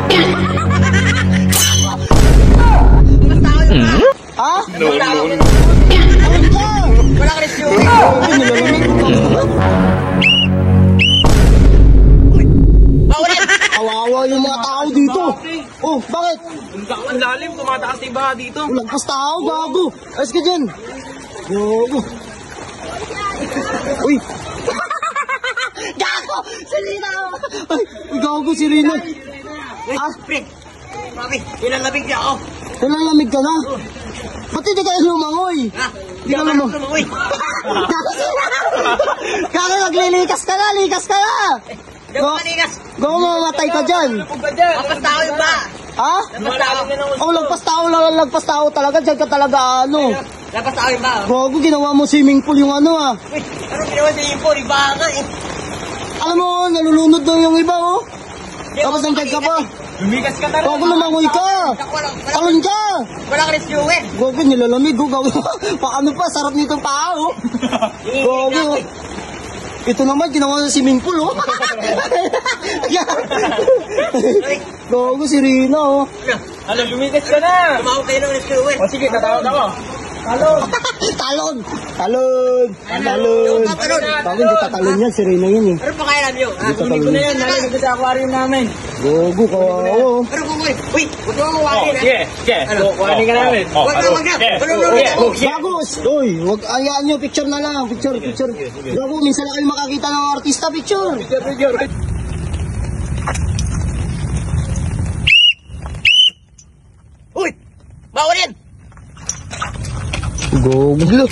Ha? No. Wala ka rescue. Kawawa yung mga tao dito. Oh, bakit? Ang lalim, tumataas yung baha dito. Lagpas tao, bago. Ayos ka dyan. Gago. Uy. Gago! Si Rina! Ay, gago si Rina. Ah, Pre, mami, ilalabig niya ako. nalalamig ka na. Ba't hindi kayo lumangoy? Ha? Hindi ka lumangoy. Kaya naglilikas ka na, likas ka na. Hindi ako manigas. Gago, mamamatay ka dyan. Kapag tao yung ba? Ha? Lapas tao. Oh, lagpas tao talaga. Diyan ka talaga, ano. Lapas tao yung ba? Gago, ginawa mo swimming pool yung ano, ah. Uy, anong ginawa sa impo? Iba nga eh. Alam mo, nalulunod daw yung iba, oh. Tapos nandiyan ka pa. Lumigas ka na rin. Gago, lumangoy ka. Talon ka. Wala ka rescue eh. Gago, nilalamig, oh. Gago, paano pa, sarap nitong paa, oh. Gago. Ito naman, ginawa sa swimming pool, oh. Gago, si Rina, oh. Ano, lumigas ka na. Tumawag kayo ng rescue eh. O sige, tatawag ako. Talon! Talon! Talon! Talon! Gago, hindi tatalon yan, si Rina yun, eh. Ano pa kaya nyo? Ha? Kunin ko na yan, nalagay ko sa aquarium namin. Gago, kawawa, oh. Ano kung uy? Uy, huwag mo mawakin ha? Sige. Kuhanin ka namin. Wag na. Gago! Uy, wag, ayaan nyo, picture na lang. Picture. Gago, minsan lang kayo makakita ng artista, picture. Uy, bawal yan. Gago.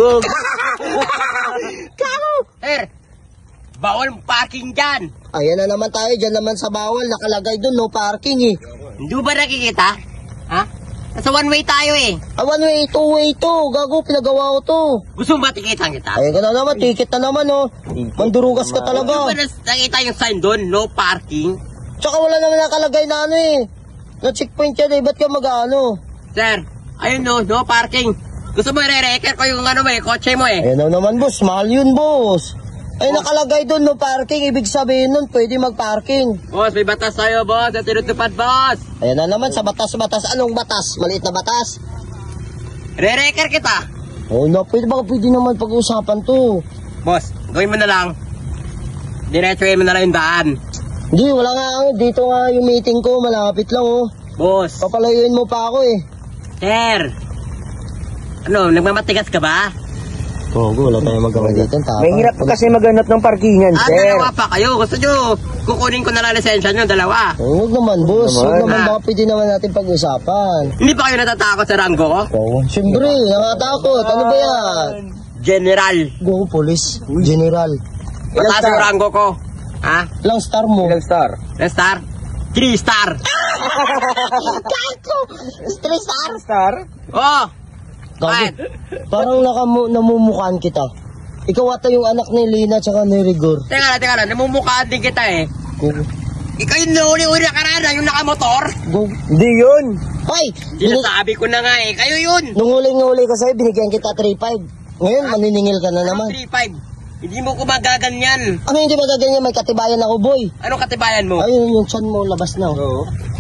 Gago! Sir, bawal parking dyan. Ayan na naman tayo, dyan naman sa bawal, nakalagay doon, no parking, eh. Hindi ba nakikita? Ha? Nasa one way tayo eh. One way, two way to. Gago, pinagawa ko to. Gusto mo ba tikitan kita? Ayan ka na naman, ticket na naman, oh. Mandurugas ka Gusto talaga. ba nakita yung sign doon? No parking? Tsaka wala naman nakalagay na ano, eh. Na checkpoint yan, eh. Ba't ka mag-ano? Sir, ayun no parking. Gusto mo i-record ko yung ano mo eh, kotse mo eh. Ayan na naman, boss. Mahal yun, boss. Ay, nakalagay doon, no parking. Ibig sabihin nun, pwede mag-parking. Boss, may batas tayo, boss. At tinutupad, boss. Ayan na naman, sa batas-batas. Anong batas? Maliit na batas? Re-record kita. Oo na, pwede naman pag-usapan to. Boss, gawin mo na lang. Diretsuhin mo na lang yung daan. Hindi, wala nga ako. Dito nga yung meeting ko. Malapit lang, oh. Boss. Papalayuin mo pa ako, eh. Sir. Ano, nagmamatigas ka ba? Oo, wala tayong magawa dito. May hirap kasi maghanap ng parkingan, sir. Dalawa pa kayo. Gusto nyo, kukunin ko na lang lisensya nyo, dalawa. Huwag naman, boss. Huwag Huwag naman. naman, baka pwede naman natin pag-usapan. Hindi pa kayo natatakot sa ranggo ko? Oo. Siyempre, nakatakot. Ano ba yan? General. Go, police. General. Mataas yung ranggo ko. Ha? Ilang star mo? Ilang star? Ilang star? 3 star. Kako! 3 star? Star? Oh. Bakit? Parang namumukhaan kita. Ikaw ata yung anak ni Lina tsaka ni Rigor. Teka lang. Namumukhaan din kita eh. Go. Ikaw yung nauli-uli na karana, yung nakamotor. Go. Hindi yun. Hoy! Sinasabi ko na nga eh. Kayo yun. Nung huling-huli ko sa'yo, binigyan kita 3.5. Ngayon, maniningil ka na naman. 3.5. Hindi mo ko magaganyan. Ano hindi ba gaganyan? May katibayan ako, boy. Anong katibayan mo? Ayun, yung chan mo, labas na. Oo.